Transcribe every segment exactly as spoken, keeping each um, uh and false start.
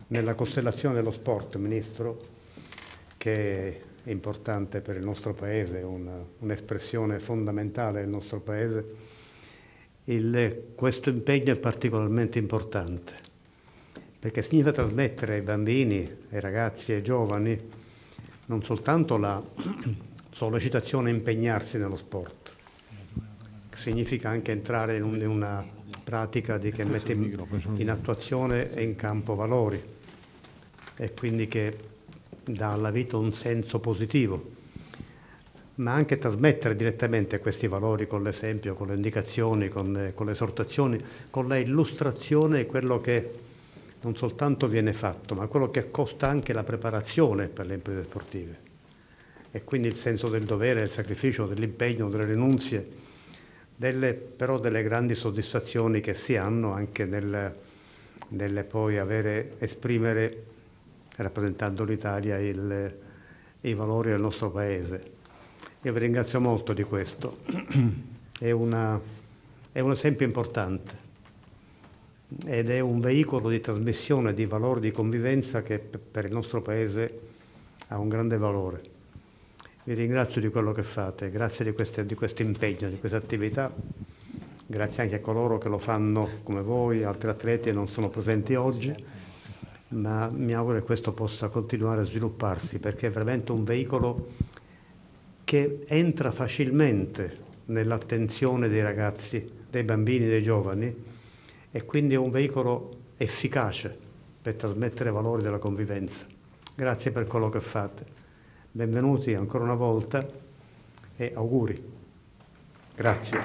nella costellazione dello sport, Ministro, che è importante per il nostro Paese, un'espressione fondamentale del nostro Paese, il, questo impegno è particolarmente importante, perché significa trasmettere ai bambini, ai ragazzi e ai giovani non soltanto la sollecitazione a impegnarsi nello sport, significa anche entrare in, un, in una pratica di, che mette in, in attuazione e in campo valori, e quindi che dà alla vita un senso positivo, ma anche trasmettere direttamente questi valori con l'esempio, con le indicazioni, con le, con le esortazioni, con la illustrazione di quello che non soltanto viene fatto, ma quello che costa anche la preparazione per le imprese sportive. E quindi il senso del dovere, del sacrificio, dell'impegno, delle rinunzie, delle, però delle grandi soddisfazioni che si hanno anche nel, nel poi avere, esprimere, rappresentando l'Italia, il, i valori del nostro Paese. Io vi ringrazio molto di questo. È, una, è un esempio importante ed è un veicolo di trasmissione di valori di convivenza che per il nostro Paese ha un grande valore. Vi ringrazio di quello che fate, grazie di, queste, di questo impegno, di questa attività, grazie anche a coloro che lo fanno come voi, altri atleti non sono presenti oggi, ma mi auguro che questo possa continuare a svilupparsi, perché è veramente un veicolo che entra facilmente nell'attenzione dei ragazzi, dei bambini, dei giovani, e quindi è un veicolo efficace per trasmettere valori della convivenza. Grazie per quello che fate. Benvenuti ancora una volta e auguri. Grazie.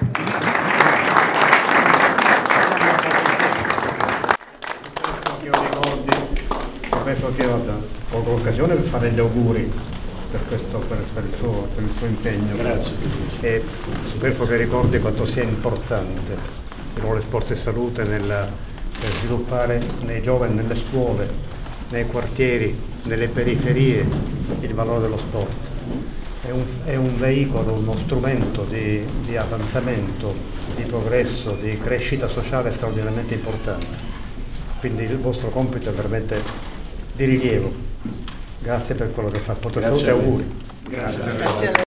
Io ricordi, penso che ho avuto l'occasione per fare gli auguri per, questo, per, per, il, suo, per il suo impegno. Grazie. E spero che ricordi quanto sia importante il ruolo sport e salute nella, per sviluppare nei giovani, nelle scuole, nei quartieri, nelle periferie il valore dello sport. È un, è un veicolo, uno strumento di, di avanzamento, di progresso, di crescita sociale straordinariamente importante. Quindi il vostro compito è veramente di rilievo. Grazie per quello che fate. Salute e auguri. Grazie. Grazie.